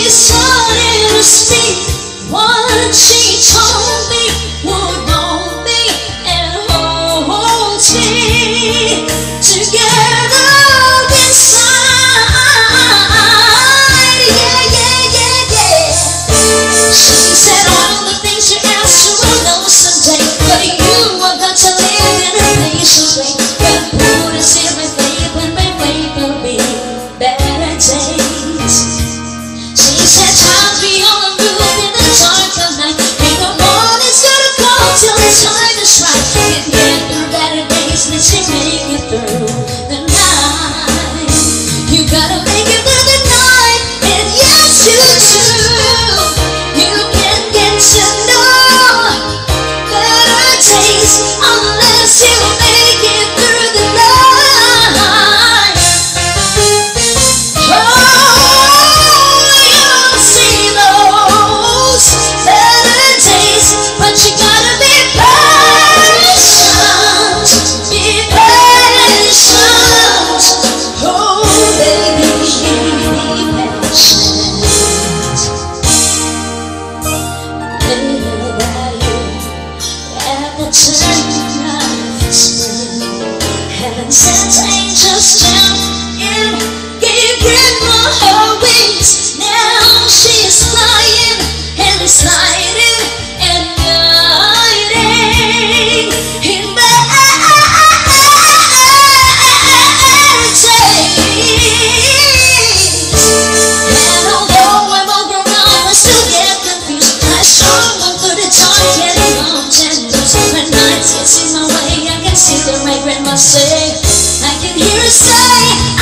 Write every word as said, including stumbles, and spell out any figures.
started to speak. What she told me would hold me and holds me together inside. Yeah, yeah, yeah, yeah. She said all the things you asked you will know someday, but you are going to live in a patient way. But who to see my faith when my faith will be better days. She said child, be on the roof in the dark of night. Ain't no morning's gonna come till the time is right. Get get through better days, let you make it through the night. You gotta make it through the night, and yes you do. You can get to know better days unless you make it through the night. Oh, you'll see those better days, but you gotta be patient. Be patient. Oh, baby, be patient. Later that year, at the turn of spring, heaven sent angels down and gave grandma her wings. Now she's flying and sliding and gliding in better days. And although I'm all grown up, I still get confused. I struggle through the dark, getting on tenders. When nights get in my way, I can see the right grandma say, I can hear her say,